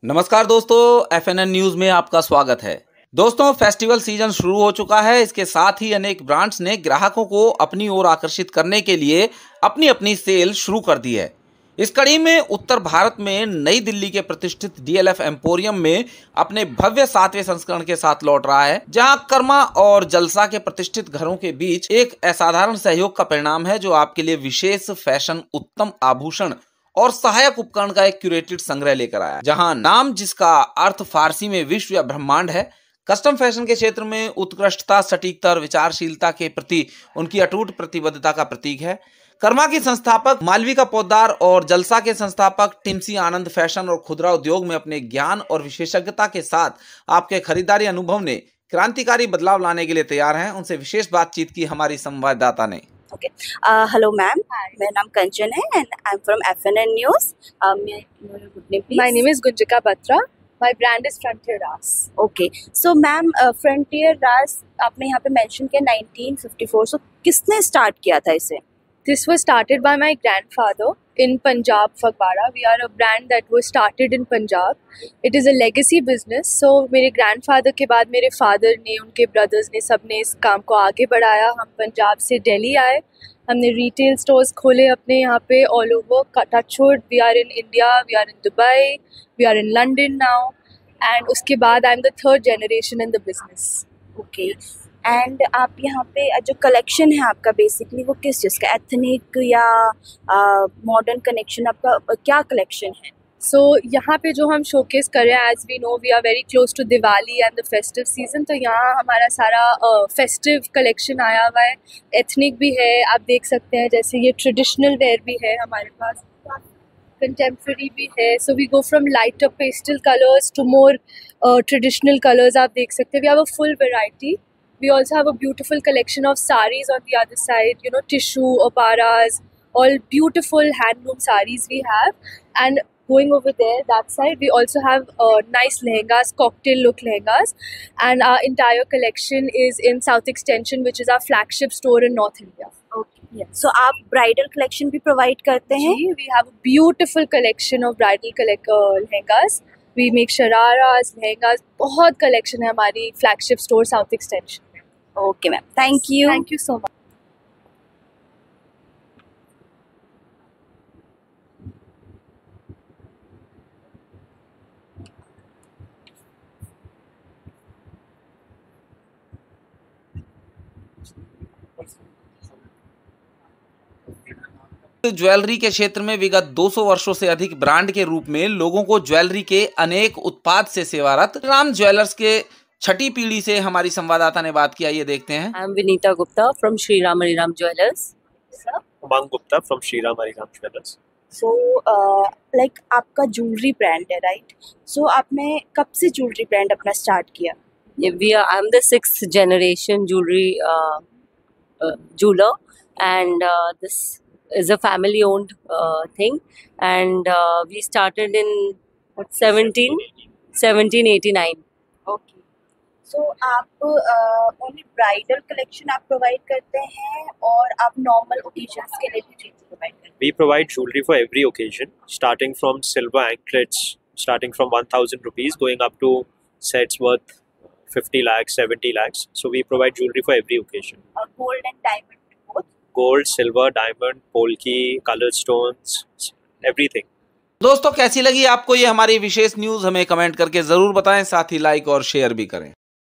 नमस्कार दोस्तों, एफएनएन न्यूज में आपका स्वागत है। दोस्तों, फेस्टिवल सीजन शुरू हो चुका है। इसके साथ ही अनेक ब्रांड्स ने ग्राहकों को अपनी ओर आकर्षित करने के लिए अपनी अपनी सेल शुरू कर दी है। इस कड़ी में उत्तर भारत में नई दिल्ली के प्रतिष्ठित डीएलएफ एम्पोरियम में अपने भव्य 7वें संस्करण के साथ लौट रहा है, जहां कर्मा और जलसा के प्रतिष्ठित घरों के बीच एक असाधारण सहयोग का परिणाम है, जो आपके लिए विशेष फैशन, उत्तम आभूषण और सहायक उपकरण का एक क्यूरेटेड संग्रह लेकर आया। जहां नाम जिसका अर्थ फारसी में विश्व या ब्रह्मांड है, कस्टम फैशन के क्षेत्र में उत्कृष्टता, सटीकता और विचारशीलता के प्रति उनकी अटूट प्रतिबद्धता का प्रतीक है। कर्मा की संस्थापक मालविका पोद्दार और जलसा के संस्थापक टिम्सी आनंद फैशन और खुदरा उद्योग में अपने ज्ञान और विशेषज्ञता के साथ आपके खरीदारी अनुभव ने क्रांतिकारी बदलाव लाने के लिए तैयार हैं। उनसे विशेष बातचीत की हमारी संवाददाता ने। Okay. Hello, ma'am. मेरा नाम कंचन है and I'm from FNN News. May I know your good name, please? My name is Gunjika Batra. My brand is Frontier Ras. Okay. So, ma'am, Frontier Ras आपने यहाँ पे mention किया 1954. So, किसने start किया था इसे? This was started by my grandfather in Punjab, Fagwara. We are a brand that was started in Punjab. It is a legacy business. So मेरे grandfather के बाद मेरे father ने, उनके brothers ने, सब ने इस काम को आगे बढ़ाया। हम पंजाब से दिल्ली आए, हमने retail stores खोले अपने यहाँ पे all over. Touchwood, we are in India, we are in Dubai, we are in London now. And उसके बाद I'm the third generation in the business. Okay. And आप यहाँ पे जो कलेक्शन है आपका बेसिकली वो किस चीज़ का, एथनिक या मॉडर्न कनेक्शन, आपका क्या कलेक्शन है? सो यहाँ पे जो हम शोकेस कर रहे हैं, as we know we are very close to Diwali and the festive season, तो यहाँ हमारा सारा फेस्टिव कलेक्शन आया हुआ है। एथनिक भी है, आप देख सकते हैं, जैसे ये ट्रेडिशनल वेयर भी है हमारे पास, कंटेम्प्रेरी भी है। So we go from lighter pastel colours to more traditional colours. आप देख सकते हैं, we have a full variety. We also have a beautiful collection of saris on the other side, you know, tissue, oparas, all beautiful handloom saris we have. And going over there, that side, we also have nice lehengas, cocktail look lehengas. And our entire collection is in South Extension, which is our flagship store in North India. Okay. Yeah. So आप bridal collection भी provide करते हैं? We have a beautiful collection of bridal lehengas. We make shararas, lehengas, बहुत collection है हमारी flagship store South Extension. Okay, ma'am. Thank you. Thank you so much. Jewellery के क्षेत्र में विगत 200 वर्षों से अधिक ब्रांड के रूप में लोगों को ज्वेलरी के अनेक उत्पाद से सेवारत राम ज्वेलर्स के छठी पीढ़ी से हमारी संवाददाता ने बात किया। ये देखते हैं। I am Vinita Gupta from Shri Ram Hariram jewellers. Umang Gupta from Shri Ram Hariram jewellers. So like आपका ज्वेलरी ब्रांड है, राइट? सो आपने कब से ज्वेलरी ब्रांड अपना स्टार्ट किया? I am the 6th generation jewelry jeweler, and this is a family owned thing, and we started in 1789. Okay. So आप only bridal collection आप provide करते हैं और आप नॉर्मल ओकेजन्स के लिए भी चीज़ प्रोवाइड करते हैं? We provide jewelry for every occasion, starting from silver anklets, starting from 1,000 rupees, going up to sets worth 50 lakhs, 70 lakhs. So we provide jewelry for every occasion. Gold and diamond both? Gold, silver, diamond, polki, colored stones, everything. दोस्तों, कैसी लगी आपको ये हमारी विशेष news? हमें comment करके जरूर बताएं, साथ ही लाइक और शेयर भी करें।